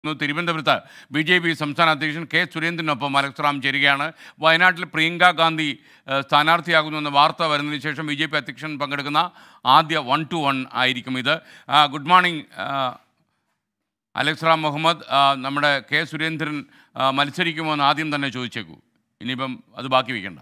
തിരുവനന്തപുരത്ത് BJP സംസ്ഥാന അധ്യക്ഷൻ കെ സുരേന്ദ്രനൊപ്പം അലക്സ് റാം ചേരുകയാണ്. വയനാട്ടിൽ പ്രിയങ്ക ഗാന്ധി സ്ഥാനാർത്ഥിയാകുന്നുവെന്ന വാർത്ത വരുന്നതിന് ശേഷം BJP അധ്യക്ഷൻ പങ്കെടുക്കുന്ന ആദ്യ 1-to-1 ആയിരിക്കും ഇത്. Good morning Alex Ram Muhammad. നമ്മുടെ കെ സുരേന്ദ്രൻ മത്സരിക്കുമോ എന്ന് ആദ്യം തന്നെ ചോദിച്ചേക്കൂ, ഇനിയിപ്പം അത് ബാക്കി വയ്ക്കണ്ട.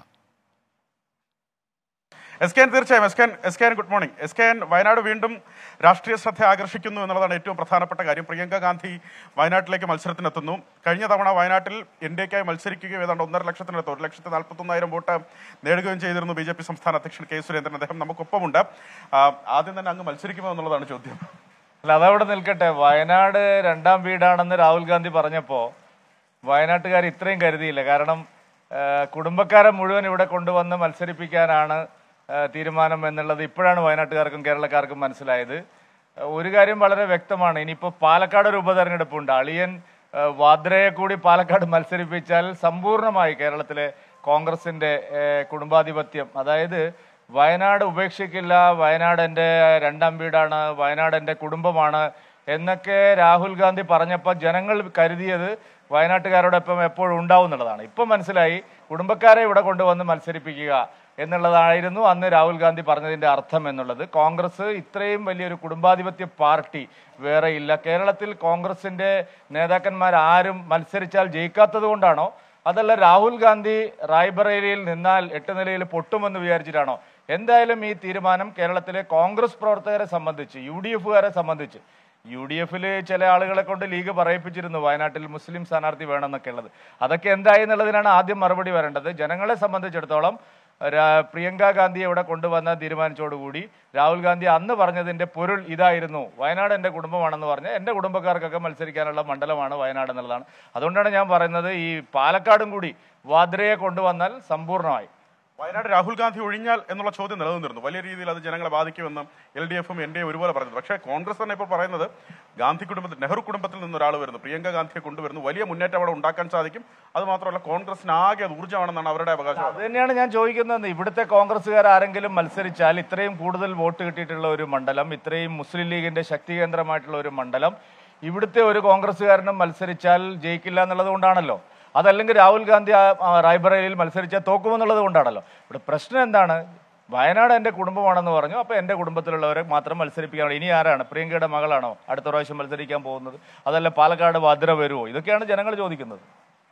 തീർച്ചയായും ഗുഡ് മോർണിംഗ്. വയനാട് വീണ്ടും രാഷ്ട്രീയ ശ്രദ്ധ ആകർഷിക്കുന്നു എന്നുള്ളതാണ് ഏറ്റവും പ്രധാനപ്പെട്ട കാര്യം. പ്രിയങ്ക ഗാന്ധി വയനാട്ടിലേക്ക് മത്സരത്തിനെത്തുന്നു. കഴിഞ്ഞ തവണ വയനാട്ടിൽ NDAക്കായി മത്സരിക്കുകയും ഏതാണ്ട് 1.5 ലക്ഷത്തിനടുത്ത് 1,41,000 വോട്ട് നേടുകയും ചെയ്തിരുന്നു BJP സംസ്ഥാന അധ്യക്ഷൻ കെ സുരേന്ദ്രൻ. അദ്ദേഹം നമുക്കൊപ്പമുണ്ട്. ആദ്യം തന്നെ അങ്ങ് മത്സരിക്കുമോ എന്നുള്ളതാണ് ചോദ്യം. അല്ല, അതവിടെ നിൽക്കട്ടെ. വയനാട് രണ്ടാം വീടാണെന്ന് രാഹുൽ ഗാന്ധി പറഞ്ഞപ്പോൾ വയനാട്ടുകാർ ഇത്രയും കരുതിയില്ല. കാരണം കുടുംബക്കാരെ മുഴുവൻ ഇവിടെ കൊണ്ടുവന്ന് മത്സരിപ്പിക്കാനാണ് തീരുമാനം എന്നുള്ളത് ഇപ്പോഴാണ് വയനാട്ടുകാർക്കും കേരളക്കാർക്കും മനസ്സിലായത്. ഒരു കാര്യം വളരെ വ്യക്തമാണ്, ഇനിയിപ്പോൾ പാലക്കാട് ഒരു ഉപതെരഞ്ഞെടുപ്പുണ്ട്. അളിയൻ വാദ്രയെ കൂടി പാലക്കാട് മത്സരിപ്പിച്ചാൽ സമ്പൂർണ്ണമായി കേരളത്തിലെ കോൺഗ്രസിൻ്റെ കുടുംബാധിപത്യം, അതായത് വയനാട് ഉപേക്ഷിക്കില്ല, വയനാട് എൻ്റെ രണ്ടാം വീടാണ്, വയനാട് എൻ്റെ കുടുംബമാണ് എന്നൊക്കെ രാഹുൽ ഗാന്ധി പറഞ്ഞപ്പോൾ ജനങ്ങൾ കരുതിയത് വയനാട്ടുകാരോടൊപ്പം എപ്പോഴും ഉണ്ടാവും എന്നുള്ളതാണ്. ഇപ്പം മനസ്സിലായി കുടുംബക്കാരെ ഇവിടെ കൊണ്ടുവന്ന് മത്സരിപ്പിക്കുക എന്നുള്ളതായിരുന്നു അന്ന് രാഹുൽ ഗാന്ധി പറഞ്ഞതിൻ്റെ അർത്ഥം എന്നുള്ളത്. കോൺഗ്രസ് ഇത്രയും വലിയൊരു കുടുംബാധിപത്യ പാർട്ടി വേറെയില്ല. കേരളത്തിൽ കോൺഗ്രസിൻ്റെ നേതാക്കന്മാരാരും മത്സരിച്ചാൽ ജയിക്കാത്തത് കൊണ്ടാണോ, അതല്ല രാഹുൽ ഗാന്ധി റായ്ബറേലിയിൽ നിന്നാൽ 8 നിലയിൽ പൊട്ടുമെന്ന് വിചാരിച്ചിട്ടാണോ? എന്തായാലും ഈ തീരുമാനം കേരളത്തിലെ കോൺഗ്രസ് പ്രവർത്തകരെ സംബന്ധിച്ച്, UDFകാരെ സംബന്ധിച്ച്, UDFിൽ ചില ആളുകളെ കൊണ്ട് ലീഗ് പറയിപ്പിച്ചിരുന്നു വയനാട്ടിൽ മുസ്ലിം സ്ഥാനാർത്ഥി വേണമെന്നൊക്കെ ഉള്ളത്. അതൊക്കെ എന്തായി എന്നുള്ളതിനാണ് ആദ്യം മറുപടി വരേണ്ടത്. ജനങ്ങളെ സംബന്ധിച്ചിടത്തോളം പ്രിയങ്ക ഗാന്ധിയെ ഇവിടെ കൊണ്ടുവന്ന തീരുമാനിച്ചോടുകൂടി രാഹുൽ ഗാന്ധി അന്ന് പറഞ്ഞതിൻ്റെ പൊരുൾ ഇതായിരുന്നു, വയനാട് എൻ്റെ കുടുംബമാണെന്ന് പറഞ്ഞ് എൻ്റെ കുടുംബക്കാർക്കൊക്കെ മത്സരിക്കാനുള്ള മണ്ഡലമാണ് വയനാട് എന്നുള്ളതാണ്. അതുകൊണ്ടാണ് ഞാൻ പറയുന്നത് ഈ പാലക്കാടും കൂടി വാദ്രയെ കൊണ്ടുവന്നാൽ സമ്പൂർണ്ണമായി. വയനാട് രാഹുൽ ഗാന്ധി ഒഴിഞ്ഞാൽ എന്നുള്ള ചോദ്യം നിലനിന്നിരുന്നു. വലിയ രീതിയിൽ അത് ജനങ്ങളെ ബാധിക്കുമെന്നും LDFും NDA ഒരുപോലെ പറയുന്നത്. പക്ഷേ കോൺഗ്രസ് തന്നെ ഇപ്പോൾ പറയുന്നത് ഗാന്ധി കുടുംബത്തിൽ, നെഹ്റു കുടുംബത്തിൽ നിന്നൊരാൾ വരുന്നു, പ്രിയങ്ക ഗാന്ധിയെ കൊണ്ടുവരുന്നു, വലിയ മുന്നേറ്റം അവിടെ ഉണ്ടാക്കാൻ സാധിക്കും. അത് മാത്രമല്ല കോൺഗ്രസിന് ആകെ അത് ഊർജ്ജമാണെന്നാണ് അവരുടെ അവകാശം. അത് തന്നെയാണ് ഞാൻ ചോദിക്കുന്നത്. ഇവിടുത്തെ കോൺഗ്രസ്സുകാർ ആരെങ്കിലും മത്സരിച്ചാൽ ഇത്രയും കൂടുതൽ വോട്ട് കിട്ടിയിട്ടുള്ള ഒരു മണ്ഡലം, ഇത്രയും മുസ്ലിം ലീഗിന്റെ ശക്തി കേന്ദ്രമായിട്ടുള്ള ഒരു മണ്ഡലം, ഇവിടുത്തെ ഒരു കോൺഗ്രസ്സുകാരനും മത്സരിച്ചാൽ ജയിക്കില്ല എന്നുള്ളത് കൊണ്ടാണല്ലോ. അതല്ലെങ്കിൽ രാഹുൽ ഗാന്ധി റായ്ബറേലിയിൽ മത്സരിച്ചാൽ തോക്കുമെന്നുള്ളത് കൊണ്ടാണല്ലോ. ഇവിടെ പ്രശ്നം എന്താണ്? വയനാട് എൻ്റെ കുടുംബമാണെന്ന് പറഞ്ഞു, അപ്പോൾ എൻ്റെ കുടുംബത്തിലുള്ളവരെ മാത്രം മത്സരിപ്പിക്കാൻ. ഇനി ആരാണ്? പ്രിയങ്കയുടെ മകളാണോ അടുത്ത പ്രാവശ്യം മത്സരിക്കാൻ പോകുന്നത്? അതല്ല പാലക്കാട് വാദ്ര വരുമോ? ഇതൊക്കെയാണ് ജനങ്ങൾ ചോദിക്കുന്നത്.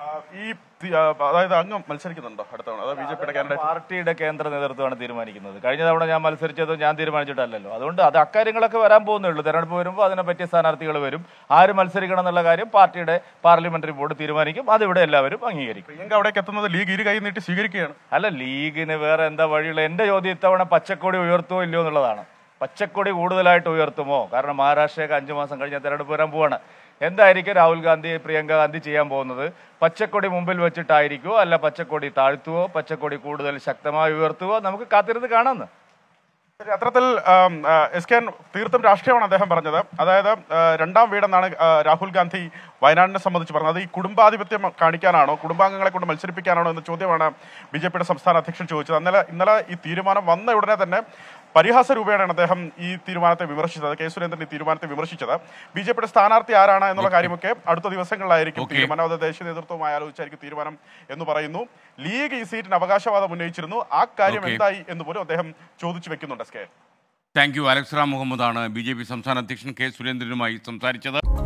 അതായത് അങ്ങ് മത്സരിക്കുന്നുണ്ടോ അടുത്ത തവണ? അതായത് BJPയുടെ കാൻഡിഡേറ്റ് പാർട്ടിയുടെ കേന്ദ്ര നേതൃത്വമാണ് തീരുമാനിക്കുന്നത്. കഴിഞ്ഞ തവണ ഞാൻ മത്സരിച്ചത് ഞാൻ തീരുമാനിച്ചിട്ടല്ലല്ലോ. അതുകൊണ്ട് അത് അക്കാര്യങ്ങളൊക്കെ വരാൻ പോകുന്നേ ഉള്ളൂ. തെരഞ്ഞെടുപ്പ് വരുമ്പോൾ അതിനെ പറ്റിയ സ്ഥാനാർത്ഥികൾ വരും. ആര് മത്സരിക്കണം എന്നുള്ള കാര്യം പാർട്ടിയുടെ പാർലമെന്ററി ബോർഡ് തീരുമാനിക്കും. അതിവിടെ എല്ലാവരും അംഗീകരിക്കും. പ്രിയങ്ക അവിടേക്ക് എത്തുന്നത് ലീഗ് ഇരു കൈ നീട്ടി സ്വീകരിക്കുകയാണ്. അല്ല, ലീഗിന് വേറെ എന്താ വഴിയുള്ള? എൻ്റെ ചോദ്യം ഇത്തവണ പച്ചക്കൊടി ഉയർത്തുമോ ഇല്ലയോ എന്നുള്ളതാണ്. പച്ചക്കൊടി കൂടുതലായിട്ട് ഉയർത്തുമോ? കാരണം മഹാരാഷ്ട്രയൊക്കെ 5 മാസം കഴിഞ്ഞ തെരഞ്ഞെടുപ്പ് വരാൻ പോവാണ്. എന്തായിരിക്കും രാഹുൽ ഗാന്ധി പ്രിയങ്ക ഗാന്ധി ചെയ്യാൻ പോകുന്നത്? പച്ചക്കൊടി മുമ്പിൽ വെച്ചിട്ടായിരിക്കുമോ, അല്ല പച്ചക്കൊടി താഴ്ത്തുവോ, പച്ചക്കൊടി കൂടുതൽ ശക്തമായി ഉയർത്തുവോ? നമുക്ക് കാത്തിരുന്ന് കാണാമെന്ന്. അത്തരത്തിൽ തീർത്തും രാഷ്ട്രീയമാണ് അദ്ദേഹം പറഞ്ഞത്. അതായത് രണ്ടാം വീടെന്നാണ് രാഹുൽ ഗാന്ധി വയനാടിനെ സംബന്ധിച്ച് പറഞ്ഞത്. ഈ കുടുംബാധിപത്യം കാണിക്കാനാണോ, കുടുംബാംഗങ്ങളെ കൊണ്ട് മത്സരിപ്പിക്കാനാണോ എന്ന ചോദ്യമാണ് BJPയുടെ സംസ്ഥാന അധ്യക്ഷൻ ചോദിച്ചത്. ഇന്നലെ ഈ തീരുമാനം വന്ന ഉടനെ തന്നെ പരിഹാസ രൂപേണയാണ് അദ്ദേഹം ഈ തീരുമാനത്തെ വിമർശിച്ചത്. കെ സുരേന്ദ്രൻ ഈ തീരുമാനത്തെ വിമർശിച്ചത്. BJPയുടെ സ്ഥാനാർത്ഥി ആരാണ് എന്നുള്ള കാര്യമൊക്കെ അടുത്ത ദിവസങ്ങളിലായിരിക്കും തീരുമാനം. അത് ദേശീയ നേതൃത്വവുമായി ആലോചിച്ചായിരിക്കും തീരുമാനം എന്ന് പറയുന്നു. ലീഗ് ഈ സീറ്റിന് അവകാശവാദം ഉന്നയിച്ചിരുന്നു. ആ കാര്യം എന്തായി എന്ന് പോലും അദ്ദേഹം ചോദിച്ചു വെക്കുന്നുണ്ട്. Thank you. അലക്സ് റാം മുഹമ്മദാണ് BJP സംസ്ഥാന അധ്യക്ഷൻ കെ സുരേന്ദ്രനുമായി സംസാരിച്ചത്.